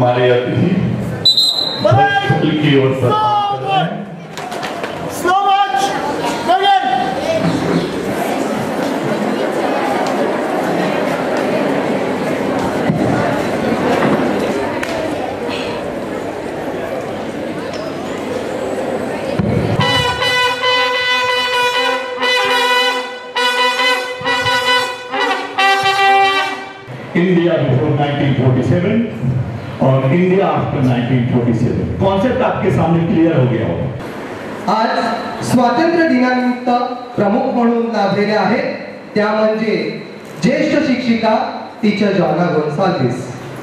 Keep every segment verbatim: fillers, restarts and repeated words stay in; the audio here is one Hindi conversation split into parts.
हमारे अतिथि की ओर से India before nineteen forty seven और India after nineteen forty seven concept आपके सामने क्लियर हो गया होगा। आज स्वातंत्र्य दिनानिमित्त प्रमुख म्हणून लाभलेले आहेत त्या म्हणजे ज्येष्ठ शिक्षिका teacher Joanna Gonsalves.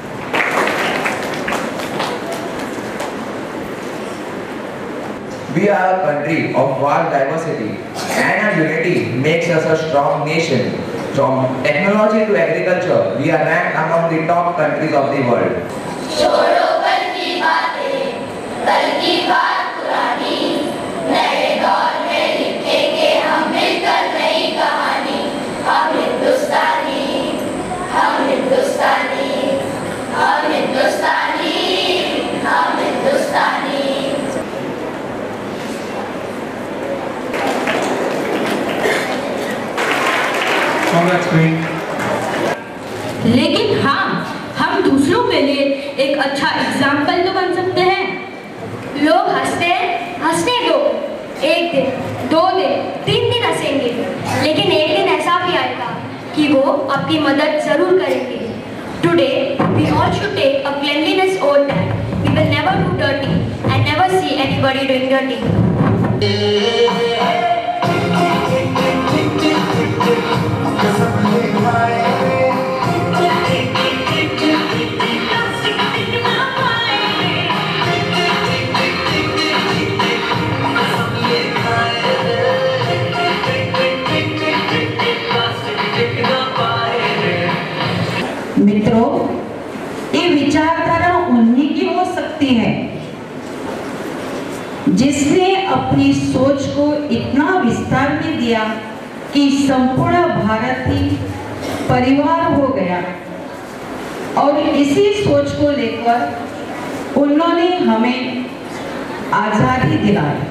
We are a country of vast diversity and our unity makes us a strong nation. From technology to agriculture, we are ranked among the top countries of the world. छोड़ो कल की बातें, कल की बात पुरानी, नए दौर में लिखेंगे हम मिलकर नई कहानी। हम हिंदुस्तानी, हम हिंदुस्तानी, हम हिंदुस्तानी, हम हिंदुस्तानी। लेकिन हाँ, हम दूसरों के लिए एक अच्छा एग्जाम्पल तो बन सकते हैं। लोग हंसते हैं, हंसने दो। एक दिन, दो दिन, तीन दिन हंसेंगे, लेकिन एक दिन ऐसा भी आएगा कि वो आपकी मदद जरूर करेंगे। Today, we all should take a cleanliness oath that we will never do dirty and never see anybody doing dirty. मित्रों, ये विचारधारा उन्हीं की हो सकती है जिसने अपनी सोच को इतना विस्तार में दिया कि संपूर्ण भारत ही परिवार हो गया, और इसी सोच को लेकर उन्होंने हमें आजादी दिलाई।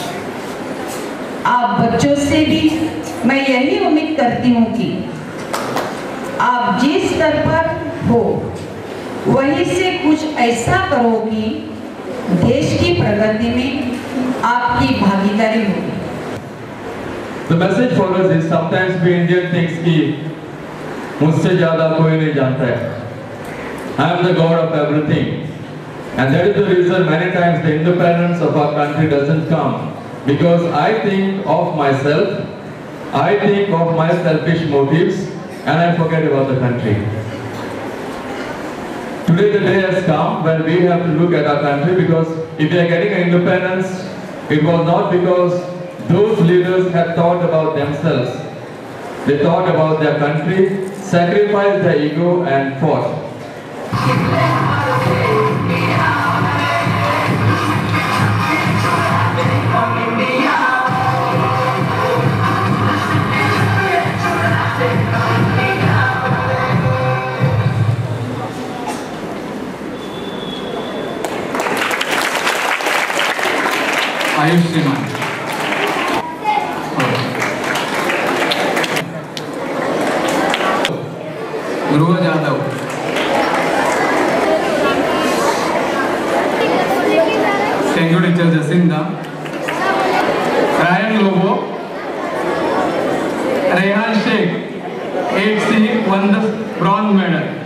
आप बच्चों से भी मैं यही उम्मीद करती हूँ कि आप जिस स्तर पर हो वहीं से कुछ ऐसा करो कि देश की प्रगति में आपकी भागीदारी हो। The message for us is sometimes we Indian thinks कि मुझसे ज़्यादा कोई नहीं जानता है। I am the God of everything, and that is the reason many times the independence of our country doesn't come because I think of myself, I think of my selfish motives, and I forget about the country. Today the day has come when we have to look at our country, because if we are getting independence, it was not because those leaders had thought about themselves. They thought about their country, sacrificed their ego and fought. Ayushman Dhruv Jadhav, thank you teacher Jacinda, Ryan Lobo, Rehan Shaikh, eight C won the bronze medal.